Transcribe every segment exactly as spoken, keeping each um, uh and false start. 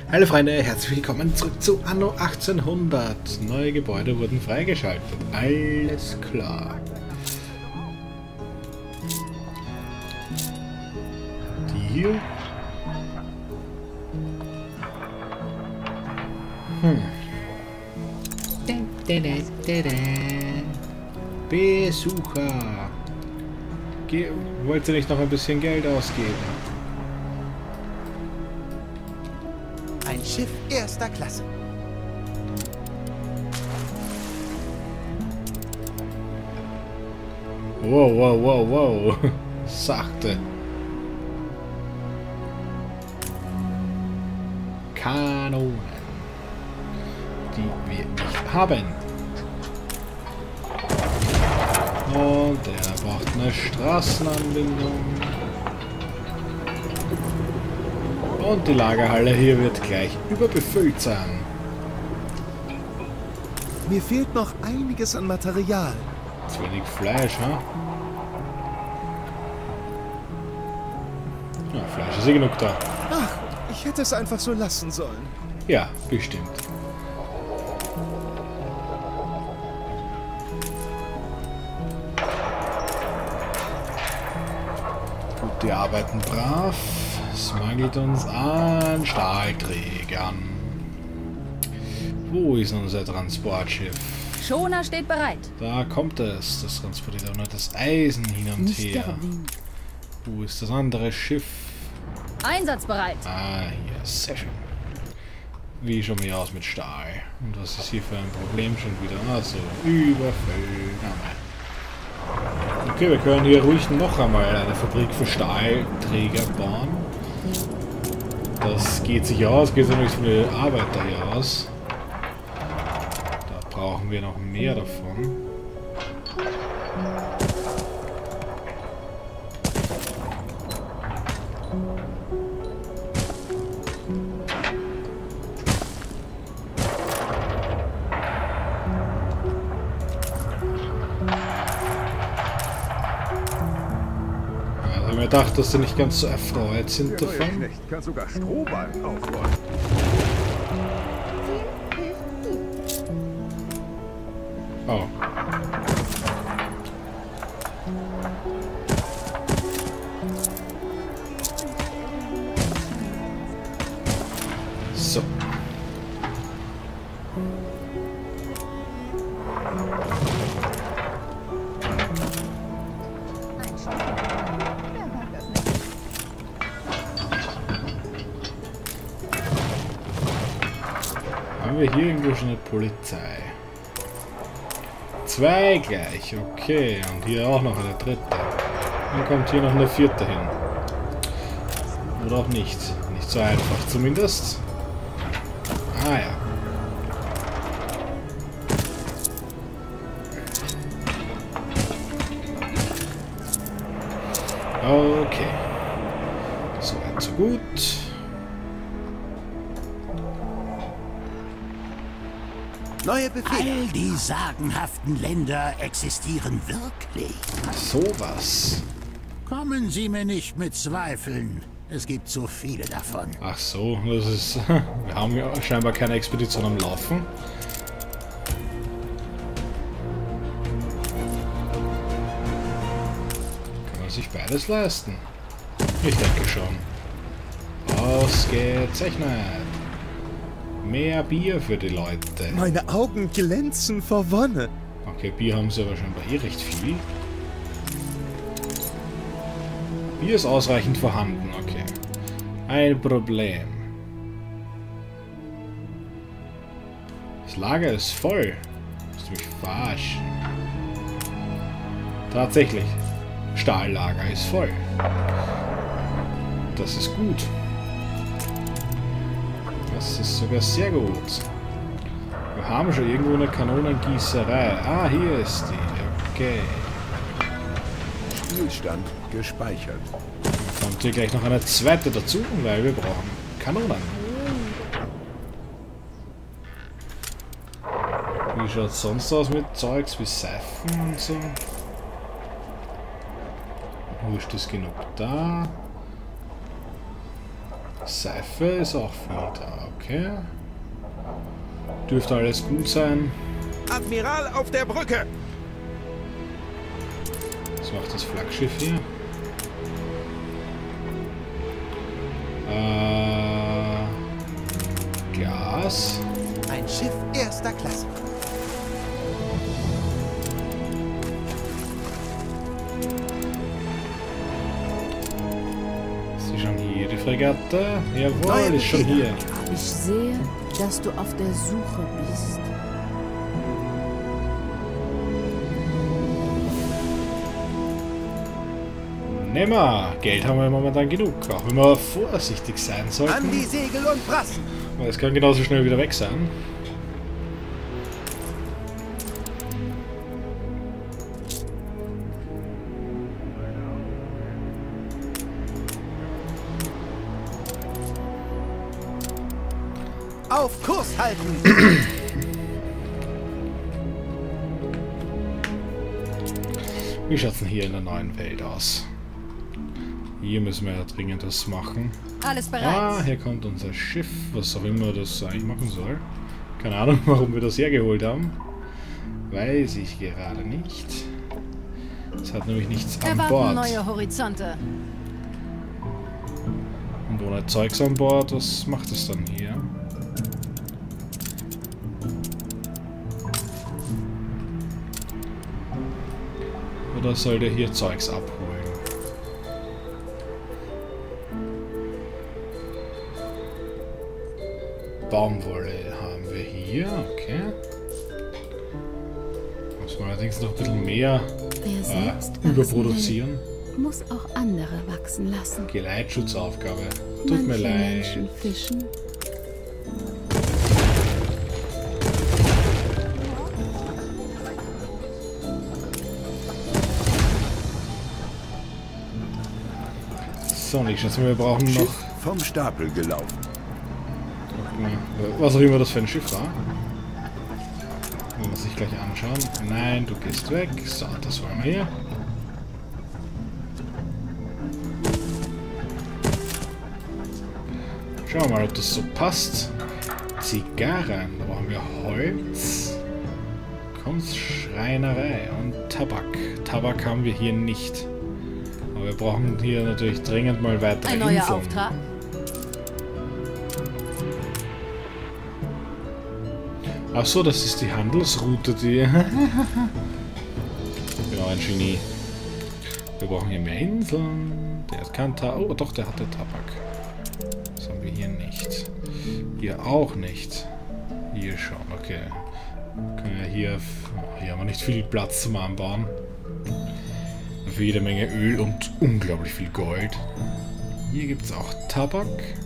Hallo Freunde, herzlich willkommen zurück zu Anno achtzehnhundert. Neue Gebäude wurden freigeschaltet. Alles klar. Die hier. Hm. Besucher. Ge Wollt ihr nicht noch ein bisschen Geld ausgeben? Ein Schiff erster Klasse. Wow, wow, wow, wow. Sachte. Kanonen. Die wir nicht haben. Und der braucht eine Straßenanbindung. Und die Lagerhalle hier wird gleich überbefüllt sein. Mir fehlt noch einiges an Material. Zu wenig Fleisch, ha? Ja, Fleisch ist eh genug da. Ach, ich hätte es einfach so lassen sollen. Ja, bestimmt. Gut, die arbeiten brav. Es mangelt uns an Stahlträgern. Wo ist unser Transportschiff? Schoner steht bereit. Da kommt es. Das transportiert auch noch das Eisen hin und her. Wo ist das andere Schiff? Einsatzbereit. Ah, hier. Sehr schön. Wie schon mal aus mit Stahl. Und was ist hier für ein Problem schon wieder? Also, überfüllt. Okay, wir können hier ruhig noch einmal eine Fabrik für Stahlträger bauen. Das geht sich aus, geht sich nicht von den Arbeiter hier aus. Da brauchen wir noch mehr davon. Ich dachte, dass sie nicht ganz so erfreut sind davon. Ich kann sogar Strohballen aufrollen. Oh. So. Haben wir hier irgendwo schon eine Polizei? Zwei gleich, okay. Und hier auch noch eine dritte. Dann kommt hier noch eine vierte hin. Oder auch nicht. Nicht so einfach zumindest. Ah ja. Okay. So weit, so gut. Neue Befehle. All die sagenhaften Länder existieren wirklich. Sowas. Kommen Sie mir nicht mit Zweifeln. Es gibt so viele davon. Ach so, das ist... Wir haben ja scheinbar keine Expedition am Laufen. Kann man sich beides leisten? Ich denke schon. Ausgezeichnet. Mehr Bier für die Leute. Meine Augen glänzen vor Wonne. Okay, Bier haben sie aber scheinbar eh recht viel. Bier ist ausreichend vorhanden, okay. Ein Problem. Das Lager ist voll. Musst du mich verarschen? Tatsächlich. Stahllager ist voll. Das ist gut. Das ist sogar sehr gut. Wir haben schon irgendwo eine Kanonengießerei. Ah, hier ist die. Okay. Spielstand gespeichert. Dann kommt hier gleich noch eine zweite dazu, weil wir brauchen Kanonen. Wie schaut es sonst aus mit Zeugs wie Seifen und so? Wurscht ist genug da. Seife ist auch viel da, okay. Dürfte alles gut sein. Admiral auf der Brücke! Was macht das Flaggschiff hier? Äh, Gas. Ein Schiff erster Klasse. Ist sie schon hier, die Fregatte? Jawohl, ist schon hier. Ich sehe, dass du auf der Suche bist. Nehmen wir. Geld haben wir momentan genug. Auch wenn wir vorsichtig sein An sollten. die Segel und brassen! Weil es kann genauso schnell wieder weg sein. Auf Kurs halten! Wie schaut es denn hier in der neuen Welt aus? Hier müssen wir ja dringend was machen. Alles bereit. Ah, hier kommt unser Schiff, was auch immer das eigentlich machen soll. Keine Ahnung, warum wir das hergeholt haben. Weiß ich gerade nicht. Es hat nämlich nichts an Erwarten Bord. neue Horizonte. Und ohne Zeugs an Bord, was macht es dann hier? Oder soll der hier Zeugs abholen? Baumwolle haben wir hier, okay. Muss man allerdings noch ein bisschen mehr Wer selbst äh, überproduzieren. will, muss auch andere wachsen lassen. Geleitschutzaufgabe. Tut mir Manche leid. Menschen fischen. So, nicht schätzen, wir brauchen noch... Schiff vom Stapel gelaufen. Was auch immer das für ein Schiff war. Wollen wir sich gleich anschauen. Nein, du gehst weg. So, das wollen wir hier. Schauen wir mal, ob das so passt. Zigarren, da brauchen wir Holz. Kunstschreinerei und Tabak. Tabak haben wir hier nicht. Aber wir brauchen hier natürlich dringend mal weitere Ein neuer Inseln. Auftrag. Ach so, das ist die Handelsroute, die... Genau, ein Genie. Wir brauchen hier mehr Inseln. Der hat kein Tabak. Oh, doch, der hatte Tabak. Das haben wir hier nicht. Hier auch nicht. Hier schon, okay. Können wir hier... Hier haben wir nicht viel Platz zum Anbauen. Für jede Menge Öl und unglaublich viel Gold. Hier gibt es auch Tabak.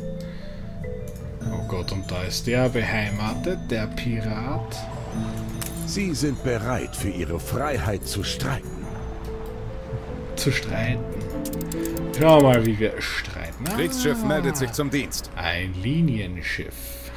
Oh Gott, und da ist der beheimatet, der Pirat. Sie sind bereit, für ihre Freiheit zu streiten. Zu streiten. Schau mal, wie wir streiten. Ah, Kriegsschiff meldet sich zum Dienst. ein Linienschiff.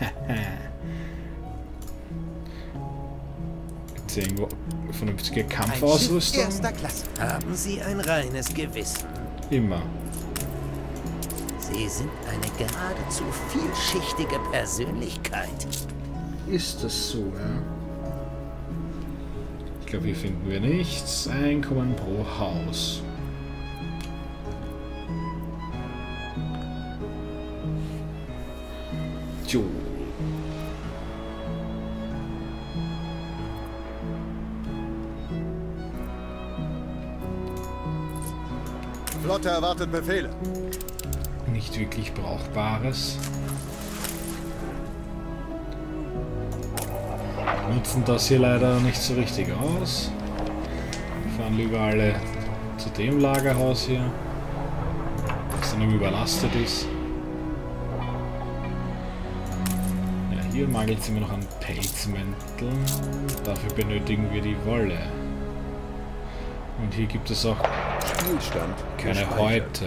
Gibt es irgendwo vernünftige Ein Schiff Kampfausrüstung? erster Klasse. Haben Sie ein reines Gewissen? Immer. Sie sind eine geradezu vielschichtige Persönlichkeit. Ist das so, ja? Ich glaube, hier finden wir nichts. Einkommen pro Haus. Jo. Flotte erwartet Befehle. Nicht wirklich Brauchbares. Nutzen das hier leider nicht so richtig aus. Wir fahren lieber alle zu dem Lagerhaus hier, das dann überlastet ist. Ja, hier mangelt es immer noch an Pelzmänteln. Dafür benötigen wir die Wolle. Und hier gibt es auch Spielstand keine gespeichert. Häute.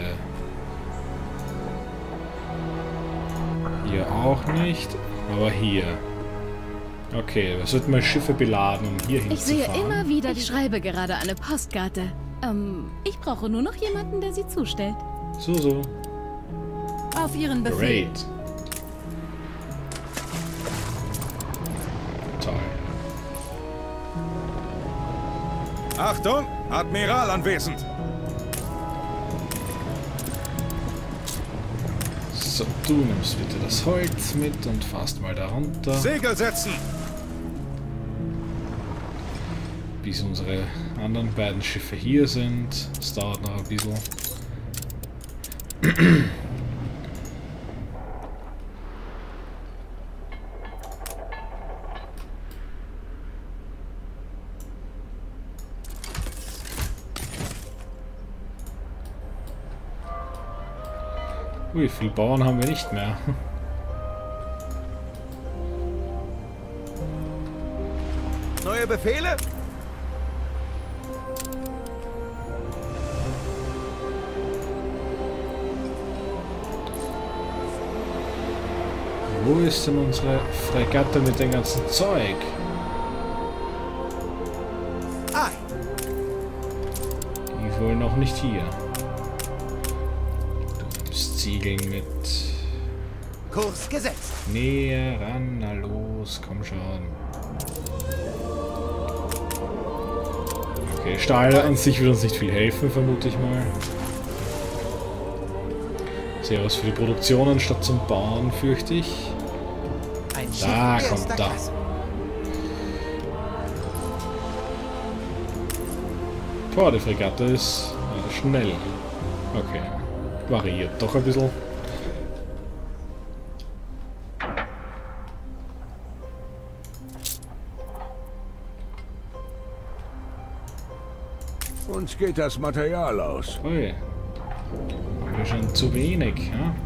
Hier auch nicht, aber hier. Okay, wir sollten mal Schiffe beladen, um hier Ich sehe hinzufahren. immer wieder, ich schreibe gerade eine Postkarte. Ähm, ich brauche nur noch jemanden, der sie zustellt. So, so. Auf Ihren Befehl. Great. Toll. Achtung! Admiral anwesend! So, du nimmst bitte das Holz mit und fährst mal da runter, Segel setzen! bis unsere anderen beiden Schiffe hier sind. Das dauert noch ein bisschen. Ui, viel Bauern haben wir nicht mehr. Neue Befehle? Wo ist denn unsere Fregatte mit dem ganzen Zeug? Ei, Die ist wohl noch nicht hier. Du nimmst Ziegeln mit. Kurs gesetzt. Näher ran, na los, komm schon. Okay, Stahl an sich wird uns nicht viel helfen, vermute ich mal. Sehr was für die Produktion anstatt zum Bauen, fürchte ich. Ein Schiff Da erster kommt da. Klasse. Boah, die Fregatte ist äh, schnell. Okay, variiert doch ein bisschen. Uns geht das Material aus. Ui. Haben wir schon zu wenig, ja?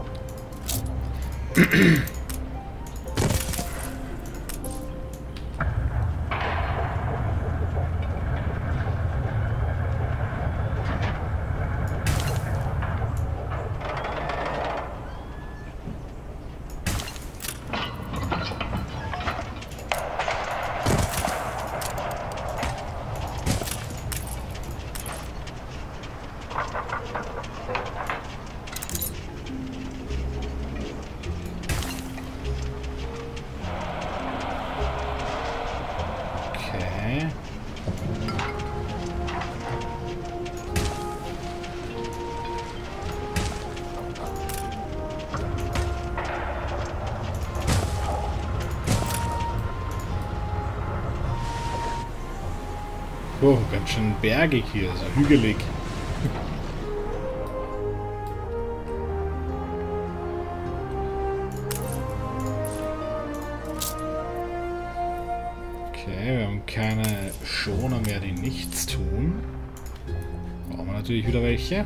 Okay. Oh, ganz schön bergig hier, so hügelig. Okay, wir haben keine Schoner mehr, die nichts tun. Brauchen wir natürlich wieder welche.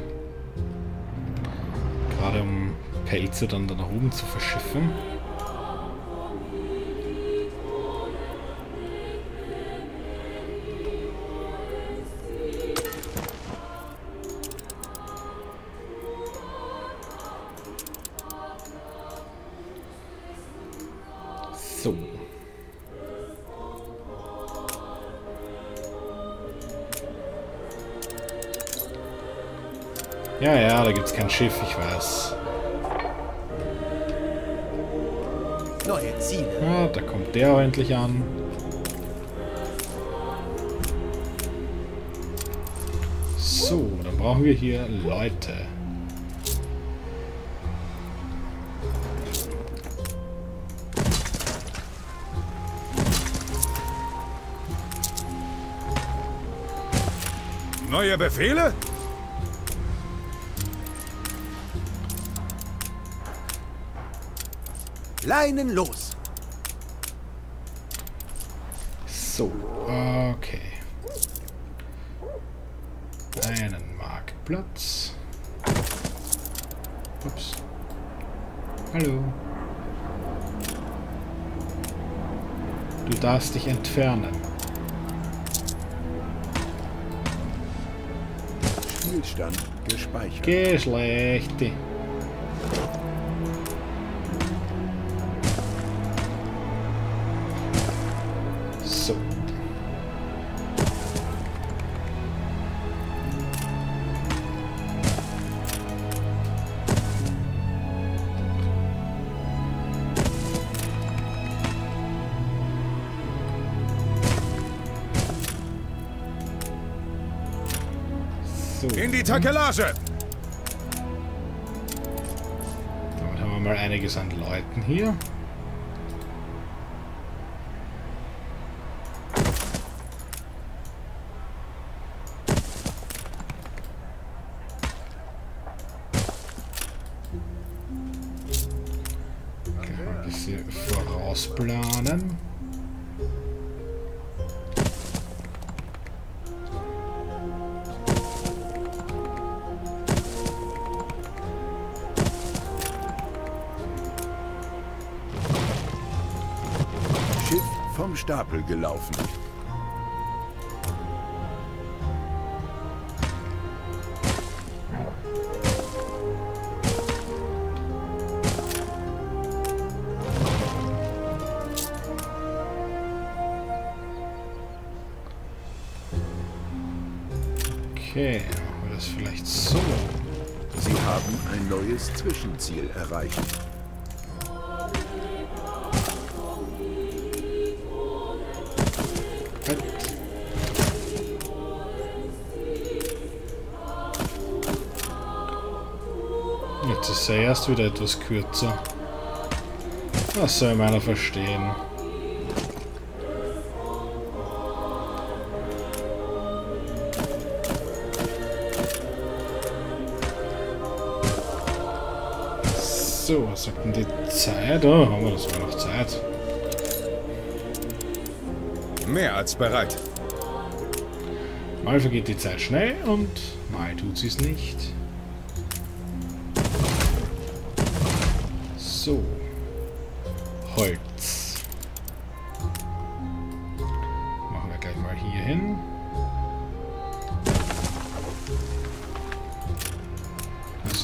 Gerade um Pelze dann da nach oben zu verschiffen. So. Ja, ja, da gibt's kein Schiff, ich weiß. Neue Ziele. Ja, da kommt der auch endlich an. So, dann brauchen wir hier Leute. Neue Befehle? Leinen los. So, okay. Einen Marktplatz. Ups. Hallo. Du darfst dich entfernen. Spielstand gespeichert. Geschlechte. So. So. In die Takelage! Damit haben wir mal einiges an Leuten hier. Ein bisschen vorausplanen. Schiff vom Stapel gelaufen. Okay, machen wir das vielleicht so. Sie haben ein neues Zwischenziel erreicht. Jetzt ist er erst wieder etwas kürzer. Das soll meiner verstehen. So, was sagt denn die Zeit? Oh, haben wir das sogar noch Zeit. Mehr als bereit. Mal vergeht die Zeit schnell und mal tut sie es nicht. So. Holz. Machen wir gleich mal hier hin. Also.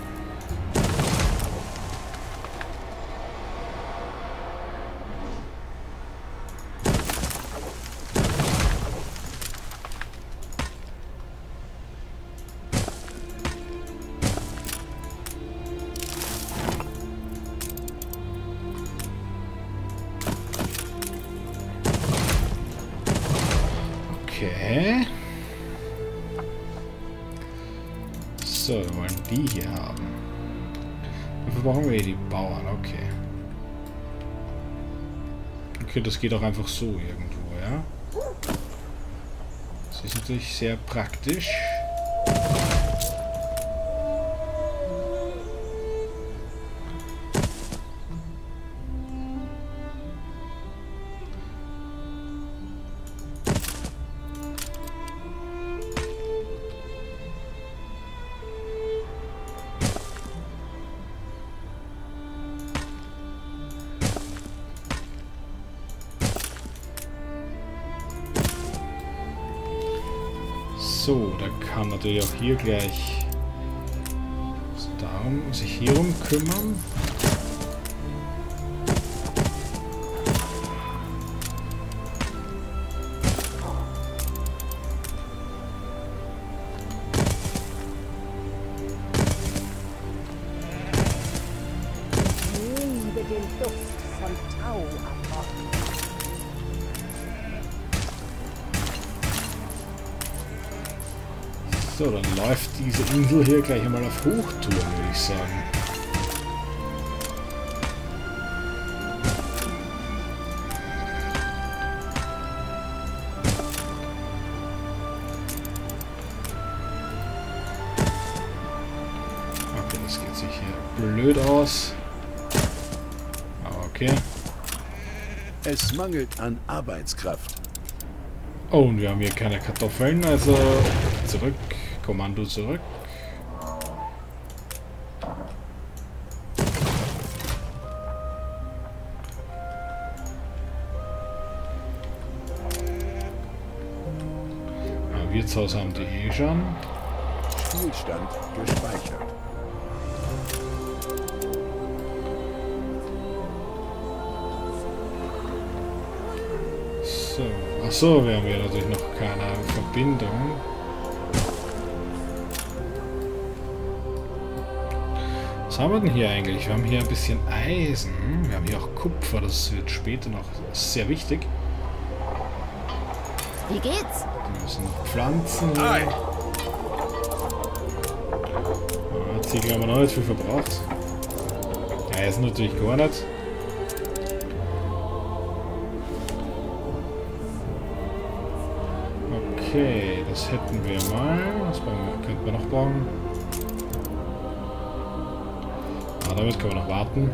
Okay. So, wir wollen die hier haben. Dafür brauchen wir die Bauern, okay. Okay, das geht auch einfach so irgendwo, ja. Das ist natürlich sehr praktisch. So, da kann natürlich auch hier gleich darum, sich hierum kümmern. Liebe den Duft von Tau am Morgen. So, dann läuft diese Insel hier gleich einmal auf Hochtouren, würde ich sagen. Okay, das geht sich hier blöd aus. Aber okay. Es mangelt an Arbeitskraft. Oh, und wir haben hier keine Kartoffeln, also zurück. Kommando zurück. Ein Wirtshaus haben die eh schon. Spielstand gespeichert. So. Achso, wir haben hier natürlich noch keine Verbindung. Was haben wir denn hier eigentlich? Wir haben hier ein bisschen Eisen. Wir haben hier auch Kupfer, das wird später noch sehr wichtig. Wie geht's? Wir müssen noch Pflanzen. Ei. Ziegel haben wir noch nicht viel verbraucht. Ja, jetzt natürlich gar nicht. Okay, das hätten wir mal. Was könnten wir noch bauen? Ah, damit können wir noch warten.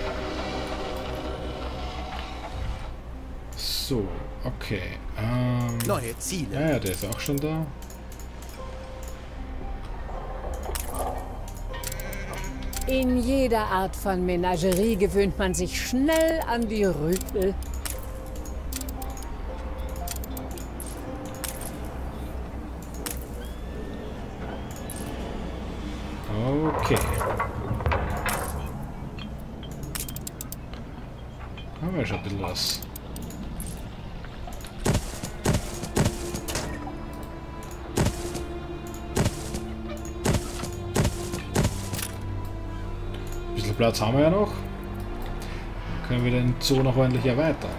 So, okay. Ähm, Neue Ziele. ja, ja, der ist auch schon da. In jeder Art von Menagerie gewöhnt man sich schnell an die Rüpel. Okay. Haben wir schon ein bisschen was. Ein bisschen Platz haben wir ja noch. Dann können wir den Zoo noch ordentlich erweitern.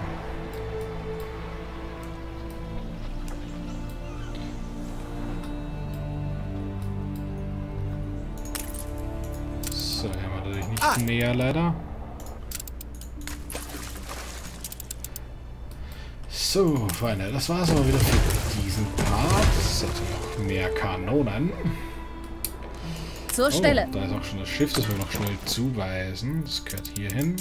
So, hier haben wir natürlich nicht Ah. näher leider. So, Freunde, das war's aber wieder für diesen Part. Es hat noch mehr Kanonen. Zur Oh, Stelle. da ist auch schon das Schiff, das wir noch schnell zuweisen. Das gehört hier hin.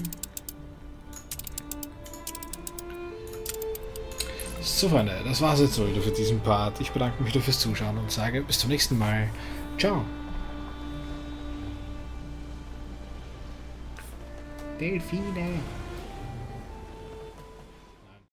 So, Freunde, das war's jetzt so wieder für diesen Part. Ich bedanke mich wieder fürs Zuschauen und sage bis zum nächsten Mal. Ciao. Delfine.